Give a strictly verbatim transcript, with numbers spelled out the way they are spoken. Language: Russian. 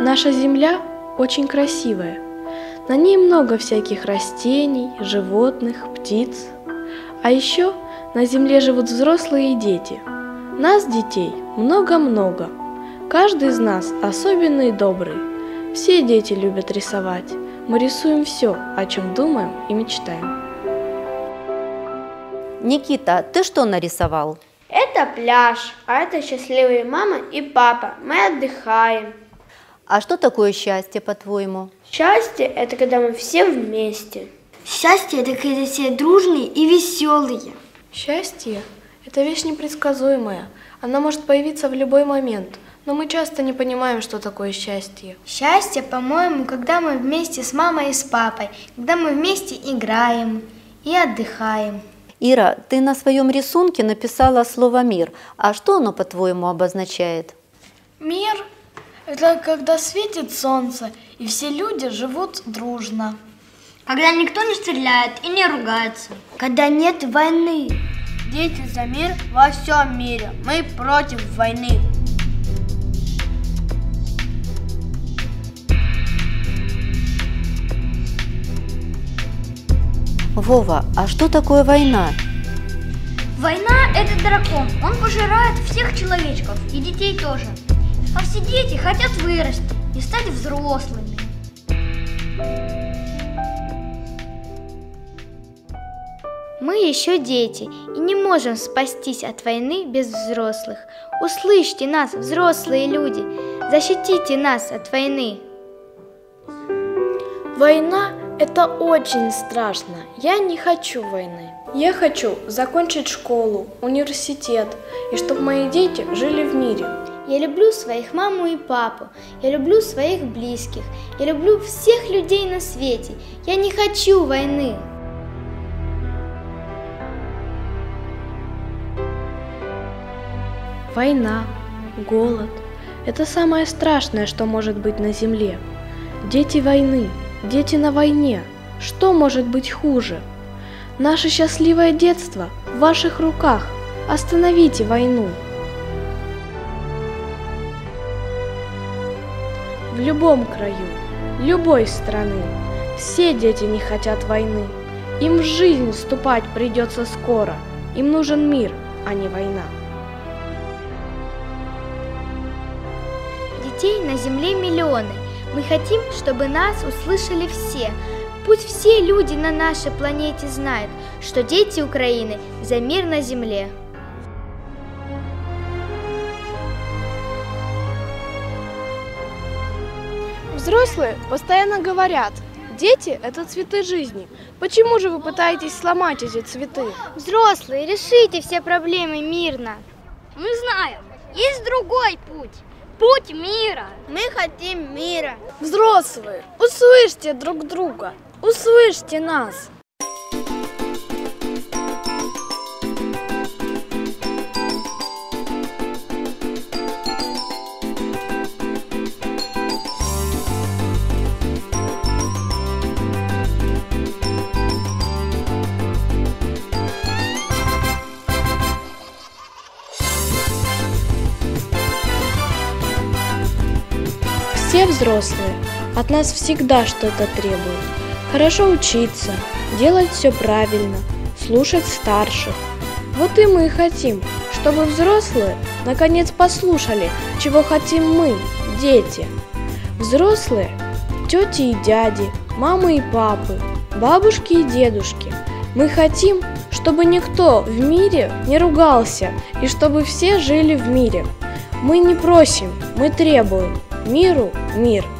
Наша Земля очень красивая. На ней много всяких растений, животных, птиц. А еще на Земле живут взрослые и дети. Нас, детей, много-много. Каждый из нас особенный и добрый. Все дети любят рисовать. Мы рисуем все, о чем думаем и мечтаем. Никита, ты что нарисовал? Это пляж, а это счастливые мама и папа. Мы отдыхаем. А что такое счастье, по-твоему? Счастье – это когда мы все вместе. Счастье – это когда все дружные и веселые. Счастье – это вещь непредсказуемая. Она может появиться в любой момент, но мы часто не понимаем, что такое счастье. Счастье, по-моему, когда мы вместе с мамой и с папой, когда мы вместе играем и отдыхаем. Ира, ты на своем рисунке написала слово «мир». А что оно, по-твоему, обозначает? Мир – это когда светит солнце, и все люди живут дружно. Когда никто не стреляет и не ругается. Когда нет войны. Дети за мир во всем мире. Мы против войны. Вова, а что такое война? Война – это дракон. Он пожирает всех человечков и детей тоже. А все дети хотят вырасти и стать взрослыми. Мы еще дети и не можем спастись от войны без взрослых. Услышьте нас, взрослые люди, защитите нас от войны. Война – это очень страшно. Я не хочу войны. Я хочу закончить школу, университет, и чтобы мои дети жили в мире. Я люблю своих маму и папу, я люблю своих близких, я люблю всех людей на свете. Я не хочу войны. Война, голод – это самое страшное, что может быть на земле. Дети войны, дети на войне. Что может быть хуже? Наше счастливое детство в ваших руках. Остановите войну. В любом краю, любой страны, все дети не хотят войны. Им в жизнь вступать придется скоро. Им нужен мир, а не война. Детей на земле миллионы. Мы хотим, чтобы нас услышали все. Пусть все люди на нашей планете знают, что дети Украины за мир на земле. Взрослые постоянно говорят: дети – это цветы жизни. Почему же вы пытаетесь сломать эти цветы? Взрослые, решите все проблемы мирно. Мы знаем, есть другой путь. Путь мира. Мы хотим мира. Взрослые, услышьте друг друга, услышьте нас. Все взрослые от нас всегда что-то требуют. Хорошо учиться, делать все правильно, слушать старших. Вот и мы хотим, чтобы взрослые наконец послушали, чего хотим мы, дети. Взрослые – тети и дяди, мамы и папы, бабушки и дедушки. Мы хотим, чтобы никто в мире не ругался и чтобы все жили в мире. Мы не просим, мы требуем. Миру – мир.